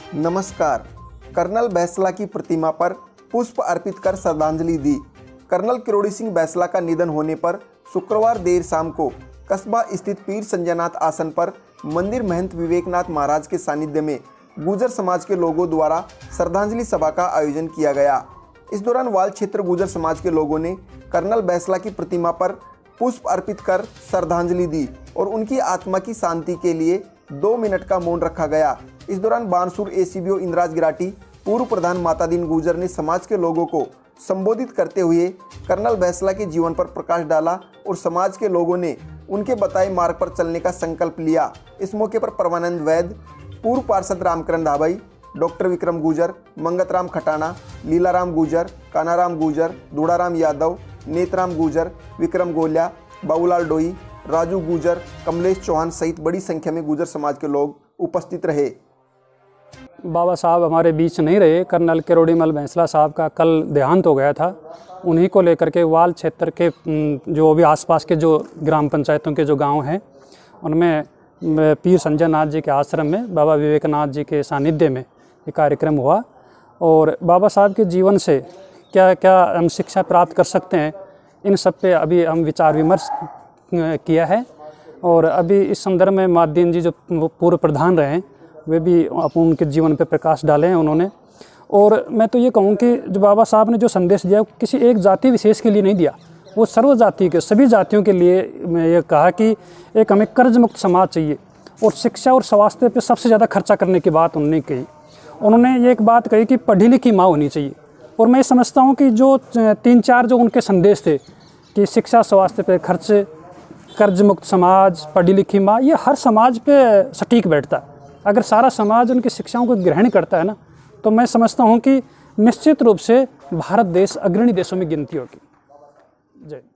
नमस्कार। कर्नल बैसला की प्रतिमा पर पुष्प अर्पित कर श्रद्धांजलि दी। कर्नल किरोड़ी सिंह बैसला का निधन होने पर शुक्रवार देर शाम को कस्बा स्थित पीर संजयनाथ आसन पर मंदिर महंत विवेकनाथ महाराज के सानिध्य में गुर्जर समाज के लोगों द्वारा श्रद्धांजलि सभा का आयोजन किया गया। इस दौरान वाल क्षेत्र गुर्जर समाज के लोगों ने कर्नल बैसला की प्रतिमा पर पुष्प अर्पित कर श्रद्धांजलि दी और उनकी आत्मा की शांति के लिए 2 मिनट का मौन रखा गया। इस दौरान बानसूर एसीबीओ इंद्राज गिराटी, पूर्व प्रधान मातादीन गुर्जर ने समाज के लोगों को संबोधित करते हुए कर्नल बैसला के जीवन पर प्रकाश डाला और समाज के लोगों ने उनके बताए मार्ग पर चलने का संकल्प लिया। इस मौके पर परमानंद वैद्य, पूर्व पार्षद रामकरण धाबाई, डॉक्टर विक्रम गुर्जर, मंगतराम खटाना, लीलाराम गुर्जर, कानाराम गुर्जर, दूढ़ाराम यादव, नेतराम गुर्जर, विक्रम गोलिया, बाबूलाल डोई, राजू गुर्जर, कमलेश चौहान सहित बड़ी संख्या में गुर्जर समाज के लोग उपस्थित रहे। बाबा साहब हमारे बीच नहीं रहे। कर्नल किरोड़ीमल बैसला साहब का कल देहांत हो गया था। उन्हीं को लेकर के वाल क्षेत्र के जो भी आसपास के जो ग्राम पंचायतों के जो गांव हैं उनमें पीर संजयनाथ जी के आश्रम में बाबा विवेकनाथ जी के सानिध्य में ये कार्यक्रम हुआ। और बाबा साहब के जीवन से क्या क्या हम शिक्षा प्राप्त कर सकते हैं, इन सब पे अभी हम विचार विमर्श किया है। और अभी इस संदर्भ में मातदीन जी जो पूर्व प्रधान रहे हैं वे भी उनके जीवन पे प्रकाश डाले हैं उन्होंने। और मैं तो ये कहूँ कि जो बाबा साहब ने जो संदेश दिया वो किसी एक जाति विशेष के लिए नहीं दिया, वो सर्व जाति के सभी जातियों के लिए। मैं ये कहा कि एक हमें कर्ज मुक्त समाज चाहिए और शिक्षा और स्वास्थ्य पे सबसे ज़्यादा खर्चा करने की बात उन्होंने कही। उन्होंने ये एक बात कही कि पढ़ी लिखी माँ होनी चाहिए। और मैं समझता हूँ कि जो 3-4 जो उनके संदेश थे कि शिक्षा स्वास्थ्य पे खर्च, कर्ज मुक्त समाज, पढ़ी लिखी माँ, ये हर समाज पे सटीक बैठता है। अगर सारा समाज उनकी शिक्षाओं को ग्रहण करता है ना, तो मैं समझता हूँ कि निश्चित रूप से भारत देश अग्रणी देशों में गिनती होगी। जय।